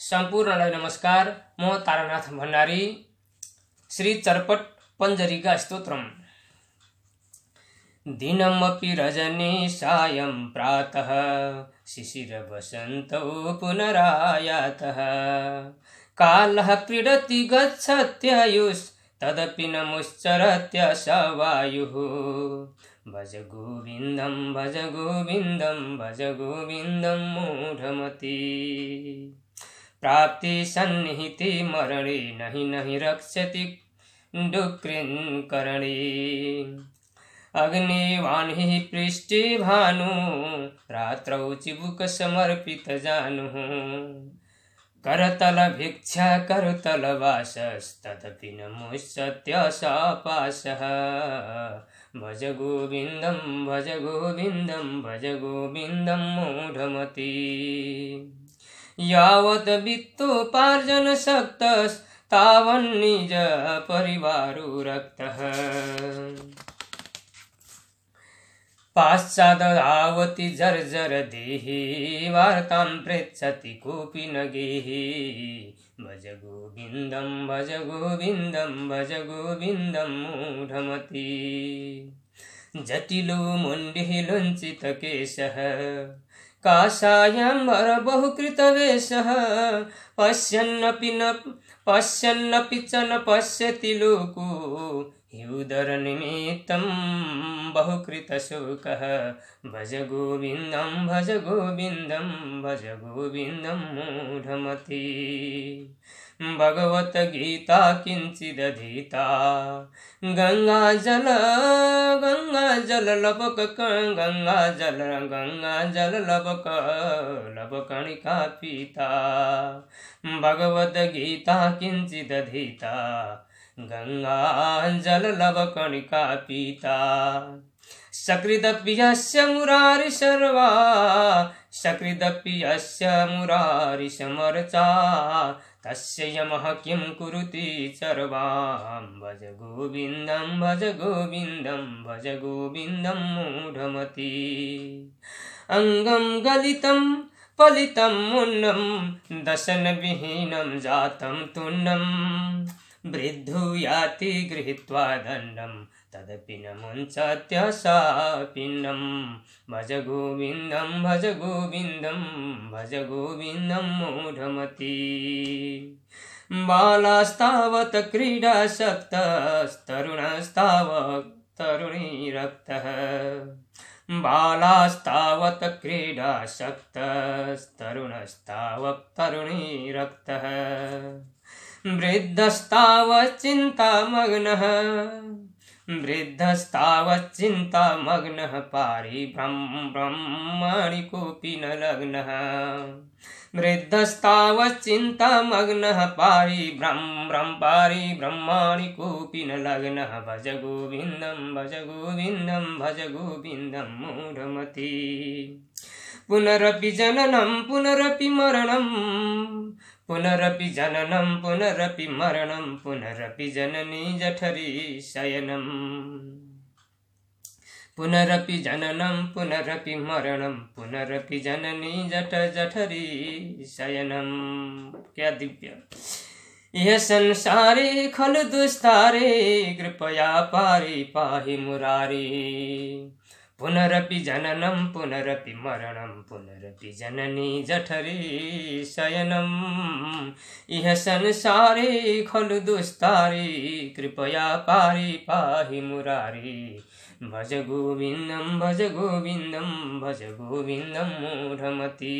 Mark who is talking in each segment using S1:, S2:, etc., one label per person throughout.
S1: सम्पूर्णलाई नमस्कार। म तारानाथ भण्डारी। श्री चर्पट पञ्जरिका स्तोत्रम। दिनमपि रजनी सायं प्रातः शिशिर वसन्तौ पुनरायातः कालः क्रीडति गच्छत्यायुस्तदपि न मुच्चरत्य स वायुः। भज गोविन्दं भज गोविन्दं भज गोविन्दं मूढमती। प्राप्ति सन्निहिते मरणे नहि नहि रक्षति डुक्रिन्करणे। अग्निवाणी पृष्ठे भानु रात्रौ चिबुक समर्पित जानुः। करतल भिक्षा करतल वासस्तदपि न मुच्यते सापासः। भज गोविन्दं भज गोविन्दं भज गोविन्दं मूढमती। यावत् वित्तोपार्जन शक्तस्तावन्निज परिवारो रक्तः। पाश्चादावति जर्जर देहि वार्तां पृच्छति कोऽपि न गेहि। भज गोविन्दं भज गोविन्दं भज गोविन्दं मूढमती। जटिलो मुण्डिः लुञ्चित केशः काषायम्बर बहुकृतवेषः। पश्यन्नपि च न पश्यति लोको ह्युदरनिमित्तं बहुकृतशोकः। भज गोविन्दं भज गोविन्दं भज गोविन्दं मूढमती। भगवद्गीता किञ्चिदधीता गंगाजल लवकणिका पीता। भगवद्गीता किञ्चिदधीता गंगाजल लवकणिका पीता। सकृदपि यस्य मुरारि सर्वा सकृदपि यस्य मुरारि समर्चा। तस्य यमः किं कुरुति सर्वां। भज गोविन्दं भज गोविन्दं भज गोविन्दं मूढमती। अंगं गलितं पलितं मुन्नं दशनविहीनं जातं तुन्नं। वृद्धो याति गृहीत्वा दण्डं तदपि न मुञ्चत्य सा पिण्डं। भज गोविन्दं भज गोविन्दं भज गोविन्दं मूढमती। बालास्तावत् क्रीडासक्तस्तरुणस्तावत् तरुणीरक्तः। बालास्तावत् क्रीडासक्तस्तरुणस्तावत् तरुणीरक्तः। वृद्धस्तावत् चिन्तामग्नः वृद्धस्तावच्चिन्तामग्नः पारिब्रह्मणि कोऽपि न लग्नः। वृद्धस्तावच्चिन्तामग्नः पारिब्रह्मणि कोऽपि न लग्नः। भज गोविन्दं भज गोविन्दं भज गोविन्दं मूढमती। पुनरपि जननं पुनरपि मरणं पुनरपि जननं पुनरपि मरणं पुनरपि जननी जठरी शयनं। पुनरपि जननं पुनरपि मरणं पुनरपि जननी जठरी शयनं। क्या दिव्य। यह संसारे खलु दुस्तारे कृपया पारि पाहि मुरारी। पुनरपि जननं पुनरपि मरणं पुनरपि जननी जठरी शयनं। इह संसारे खलु दुस्तारे कृपया पारि पाहि मुरारी। भज गोविन्दं भज गोविन्दं भज गोविन्दं मूढमती।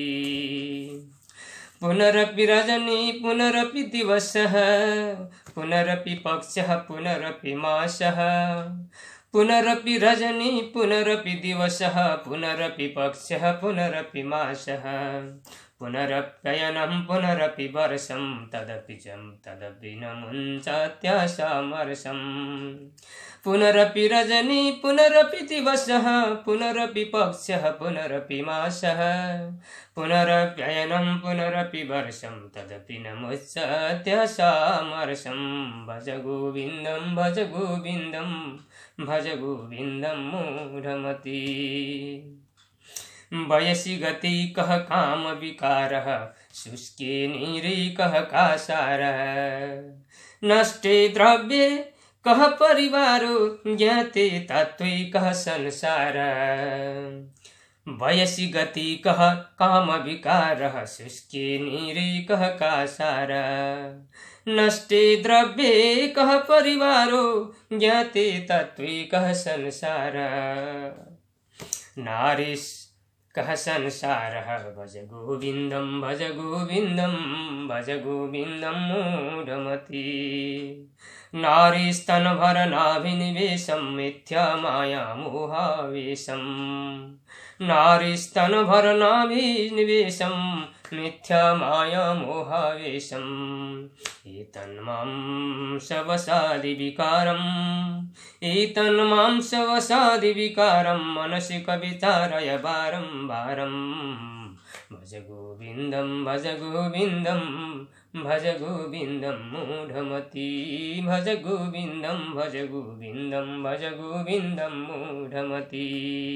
S1: पुनरपि रजनी पुनरपि दिवसः पुनरपि पक्षः पुनरपि मासः। पुनरपि रजनी पुनरपि दिवसः पुनरपि पक्षः पुनरपि मासः। पुनरप्ययनं पुनरपि वर्षं तदपि न मुञ्चत्य समर्षम्। पुनरपि रजनी पुनरपि दिवसः पुनरपि पक्षः पुनरपि मासः। पुनरप्ययनं पुनरपि वर्षं तदपि न मुच्यते समर्षम्। भज गोविन्दं भज गोविन्दं भज गोविन्दं मूढमती। वयसि गति कह काम विकारः शुष्के नीरे कह कासारः नष्टे द्रव्ये कह परिवारो ज्ञाते तत्त्वे कह संसारः वयसि गति कह काम विकारः शुष्के नीरे कह कासारः नष्टे द्रव्ये कह परिवारो ज्ञाते तत्त्वे कह संसारः नारीश कह संसारः भज गोविन्दं भज गोविन्दं भज गोविन्दं मूढमती नारीस्तनभरनाभिनिवेशं मिथ्या माया मोहावेशं नारीस्तनभरनाभिनिवेशं मिथ्या माया मोहावेशम् एतन्मां शवसादिविकारं मनसि कविचारय वारं वारं भज गोविन्दं भज गोविन्दं भज गोविन्दं मूढमती भज गोविन्दं भज गोविन्दं भज गोविन्दं मूढमती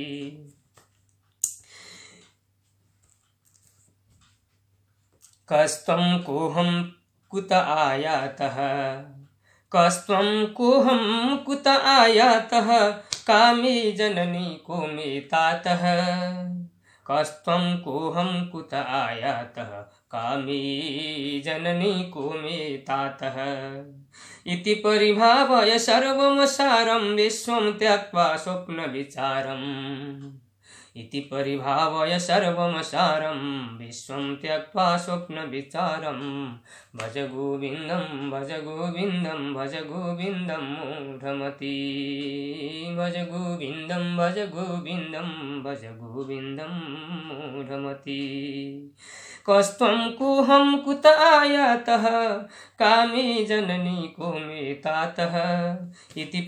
S1: कस्त्वं कोऽहं कुत आयातः कस्त्वं कोऽहं कुत आयातः कामे जननी को मे तातः कस्त्वं कोऽहं कुत आयातः कामे जननी को मे तातः इति परिभावय सर्वमसारं विश्वं त्यक्त्वा स्वप्नविचारम् इति परिभावय सर्वमसारं विश्वं त्यक्त्वा स्वप्नविचारं भज गोविन्दं भज गोविन्दं भज गोविन्दं मूढमती भज गोविन्दं भज गोविन्दं भज गोविन्दं मूढमती कस्त्वं कोऽहं कुत आयातः कामे जननी को मे तातः इति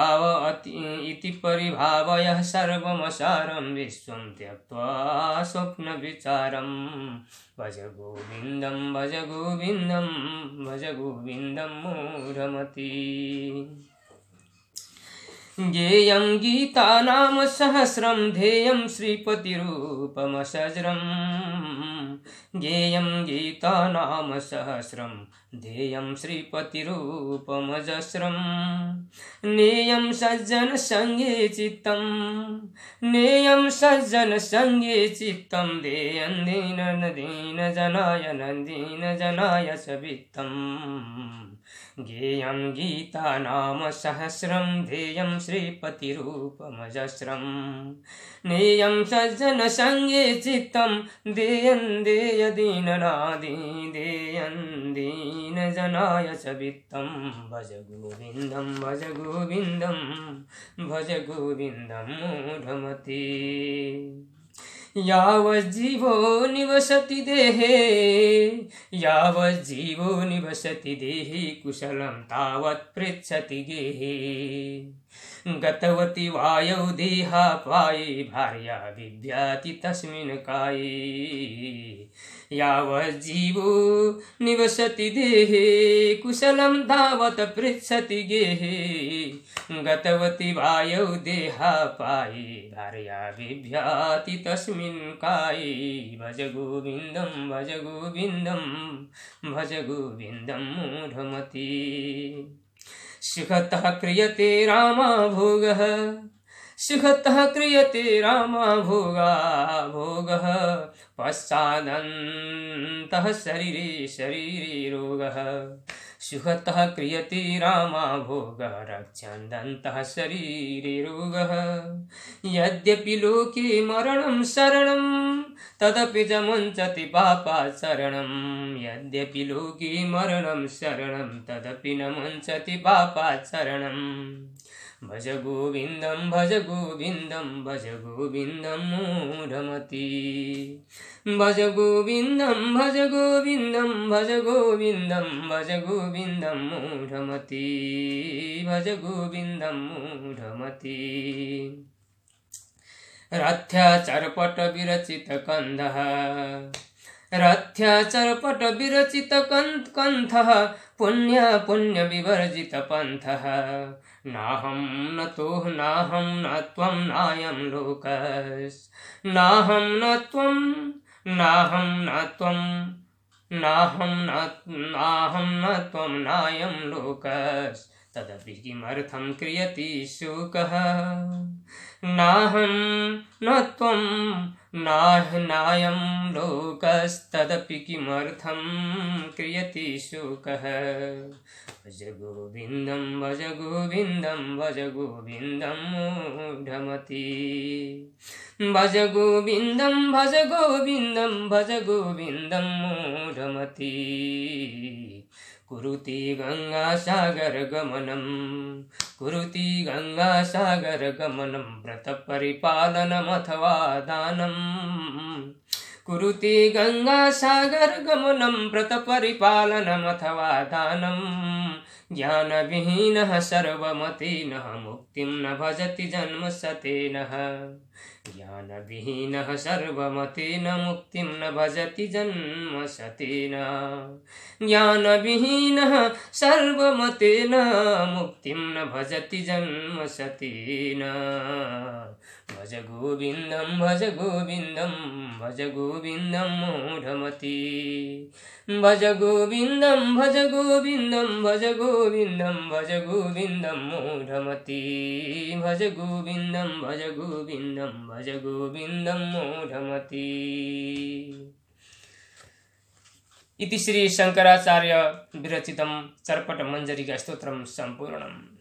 S1: परिभावयः सर्वमसारं विश्वं त्यक्त्वा स्वप्नविचारं भज गोविन्दं भज गोविन्दं भज गोविन्दं मूढमती ज्ञेयं गीता नाम सहस्रं ध्येयं श्रीपतिरूपमसज्रम् ज्ञेयं गीता नाम सहस्रं ध्येयं श्रीपतिरूपमजस्रं नेयं सज्जन संगे चित्तं नेयं सज्जन संगे चित्तं देयं दीन जनाय नन्दीन जनाय सवित्तम् ज्ञेयं गीता नाम सहस्रं ध्येयं श्रीपतिरूपमजस्रं नेयं सज्जन संगे चित्तं देयं दीननादि देयं दीन जनाय सवित्तं भज गोविन्दं भज गोविन्दं भज गोविन्दं मूढमती यावज्जीवो निवसति देहे यावज्जीवो निवसति देहे कुशलं तावत् पृच्छति गेहे गतवती वायौ देहापाये भार्या बिभ्याति तस्मिन् काये यावज्जीवो निवसति देहे कुशलं तावत् पृच्छति गेहे गतवती वायौ देहापाये भार्या बिभ्याति तस्मिन् काये भज गोविन्दं भज गोविन्दं भज गोविन्दं मूढमती सुखतः क्रियते रामा भोगः सुखतः क्रियते रामा भोगः पश्चादन्तः शरीरे रोगः सुखतः क्रियते रामा भोगः रक्षन्दन्तः शरीरे रोगः यद्यपि लोके मरणं शरणं तदपि च मुञ्चति पापाचरणं यद्यपि लोके मरणं शरणं तदपि न मुञ्चति पापाचरणं भज गोविन्दं भज गोविन्दं भज गोविन्दं मूढमती भज गोविन्दं भज गोविन्दं भज गोविन्दं भज गोविन्दं मूढमती भज गोविन्दं मूढमती रथ्याचरपट विरचित कंधः रथ्याचरपट विरचित कंथः पुण्य विवर्जित पंथः नाहं न तोह नाहं न त्वं नायं लोकस् नाहं न त्वं नाहं न त्वं नाहं न त्वं नायं लोकस् तदपि किमर्थं क्रियति शोकः नाहं न त्वं नायं लोकस्तदपि किमर्थं क्रियति शोकः भज गोविन्दं भज गोविन्दं भज गोविन्दं मूढमति भज गोविन्दं भज गोविन्दं भज गोविन्दं मूढमति कुरुति गङ्गासागरगमनं कुरुति गङ्गासागरगमनं व्रतपरिपालनमथवा दानं कुरुति गङ्गासागरगमनं व्रतपरिपालनमथवा दानं ज्ञानविहीनः सर्वमतेनः मुक्तिं न भजति जन्मशतेनः ज्ञानविहीनः सर्वमतेन मुक्तिं न भजति जन्मशतेन ज्ञानविहीनः सर्वमतेन मुक्तिं न भजति जन्मशतेन भज गोविन्दं भज गोविन्दं भज गोविन्दं मूढमति भज गोविन्दं भज गोविन्दं भज गोविन्दं भज गोविन्दं मूढमति भज गोविन्दं भज गोविन्दं भज गोविन्दं मूढमति। इति श्री शंकराचार्य विरचितं चर्पट मंजरी स्तोत्रम संपूर्णम्।